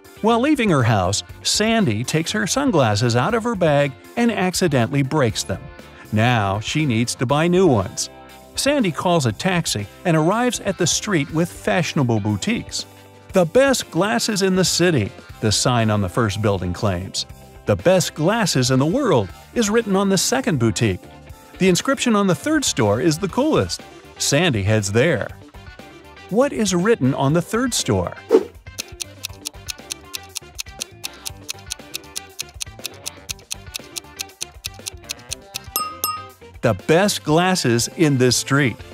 While leaving her house, Sandy takes her sunglasses out of her bag and accidentally breaks them. Now she needs to buy new ones. Sandy calls a taxi and arrives at the street with fashionable boutiques. "The best glasses in the city," the sign on the first building claims. "The best glasses in the world" is written on the second boutique. The inscription on the third store is the coolest. Sandy heads there. What is written on the third store? "The best glasses in this street."